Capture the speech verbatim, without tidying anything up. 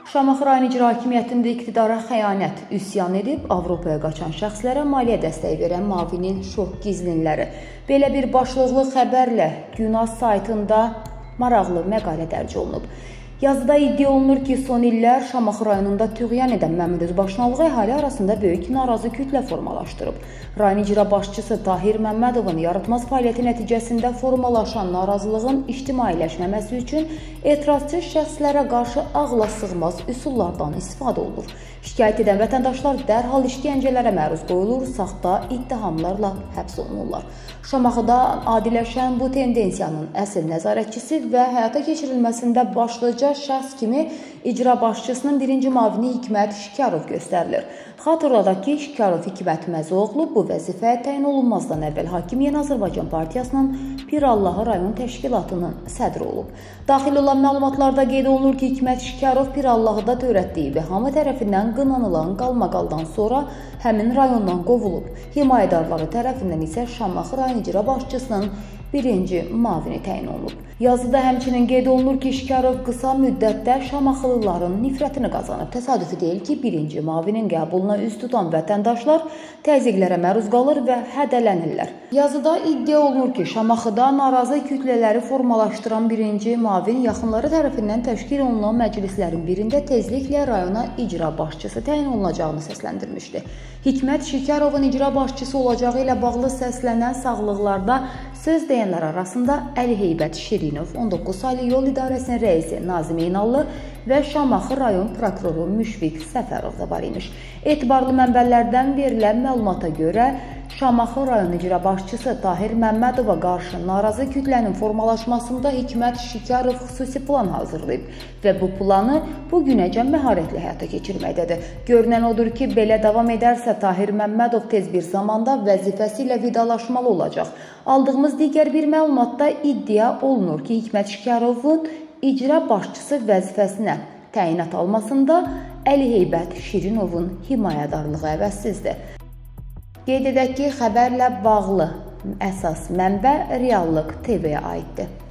Şamaxı rayon icra hakimiyyətində iqtidara xəyanət, üsyan edib Avropaya qaçan şəxslərə maliyyə dəstəyi verən Mavinin şok gizlinləri. Belə bir başlıqlı xəbərlə Günaz saytında maraqlı məqalə dərc olunub. Yazıda iddia olunur ki, son illər Şamaxı rayonunda tüğyan edən Məmməd Özbaşınalığı əhali arasında böyük narazı kütlə formalaşdırıb. Rayon icra başçısı Tahir Məmmədovun yaratmaz fəaliyyəti nəticəsində formalaşan narazılığın ictimailəşməməsi üçün etirazçı şəxslərə qarşı ağla sığmaz üsullardan istifadə olunur. Şikayət edən vətəndaşlar dərhal işgəncələrə məruz qoyulur, saxta ittihamlarla həbs olunurlar. Şamaxıda adiləşən bu tendensiyanın əsl nəzarətçisi və həyata keçirilməsində başlıca şəxs kimi icra başçısının birinci mavini Hikmət Şikarov göstərilir. Xatırladaq ki, Şikarov Hikmət Məzoğlu bu vəzifəyə təyin olunmazdan əvvəl Hakim Yeni Azərbaycan Partiyasının Pirallahı rayon təşkilatının sədri olub. Daxil olan məlumatlarda qeyd olunur ki, Hikmət Şikarov Pirallahıda törətdiyi və hamı tərəfindən qınanılan qalmaqaldan sonra həmin rayondan qovulub. Himayədarları tərəfindən isə Şamaxı rayon icra başçısının birinci mavini təyin olunub. Yazıda həmçinin qeyd olunur ki, Şikarov qısa müddətdə Şamaxılıların nifrətini qazanıb. Təsadüfi deyil ki, birinci mavinin qəbuluna üz tutan vətəndaşlar təzyiqlərə məruz qalır və hədələnirlər. Yazıda iddia olunur ki, Şamaxıda narazı kütlələri formalaşdıran birinci mavin yaxınları tərəfindən təşkil olunan məclislərin birində tezliklə rayona icra başçısı təyin olunacağını səsləndirmişdi. Hikmət Şikarovun icra başçısı olacağı ilə bağlı səslənən sağlıqlarda söz deyənlər arasında Əli Heybət Şirinov, on doqquz saylı yol idarəsinin rəisi Nazim İnallı və Şamaxı rayon prokuroru Müşfiq Səfərov da var imiş. Etibarlı mənbələrdən verilən məlumata görə Şamaxı rayon icra başçısı Tahir Məmmədova qarşı narazı kütlənin formalaşmasında Hikmət Şikarov xüsusi plan hazırlayıb və bu planı bu günəcən məharətlə həyata keçirməkdədir. Görünən odur ki, belə davam edərsə Tahir Məmmədov tez bir zamanda vəzifəsi ilə vidalaşmalı olacaq. Aldığımız digər bir məlumatda iddia olunur ki, Hikmət Şikarovun icra başçısı vəzifəsinə təyinat almasında Əli Heybət Şirinovun himayədarlığı əvəzsizdir. Qeyd edək ki, xəbərlə bağlı əsas mənbə Reallıq T V-yə aiddir.